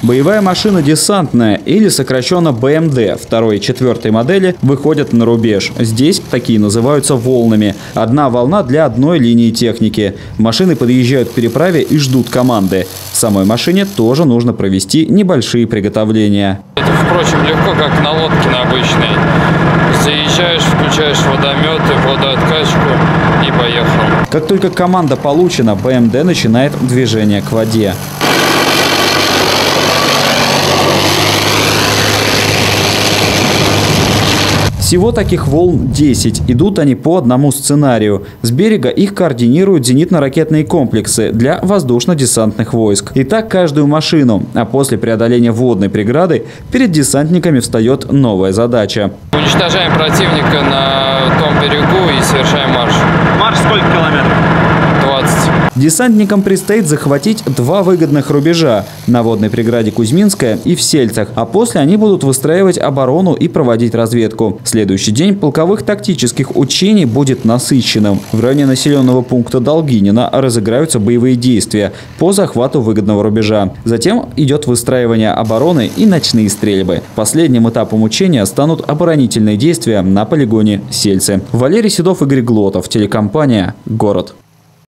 Боевая машина десантная или сокращенно БМД 2 и 4 модели выходят на рубеж. Здесь такие называются волнами. Одна волна для одной линии техники. Машины подъезжают к переправе и ждут команды. В самой машине тоже нужно провести небольшие приготовления. Это, впрочем, легко, как на лодке на обычной. Заезжаешь, включаешь водометы, водооткачку и поехал. Как только команда получена, БМД начинает движение к воде. Всего таких волн 10. Идут они по одному сценарию. С берега их координируют зенитно-ракетные комплексы для воздушно-десантных войск. И так каждую машину. А после преодоления водной преграды перед десантниками встает новая задача. Уничтожаем противника на том берегу и совершаем марш. Марш сколько километров? 20. Десантникам предстоит захватить 2 выгодных рубежа – на водной преграде Кузьминская и в Сельцах, а после они будут выстраивать оборону и проводить разведку. Следующий день полковых тактических учений будет насыщенным. В районе населенного пункта Долгинина разыграются боевые действия по захвату выгодного рубежа. Затем идет выстраивание обороны и ночные стрельбы. Последним этапом учения станут оборонительные действия на полигоне Сельцы. Валерий Седов, Игорь Глотов, телекомпания «Город».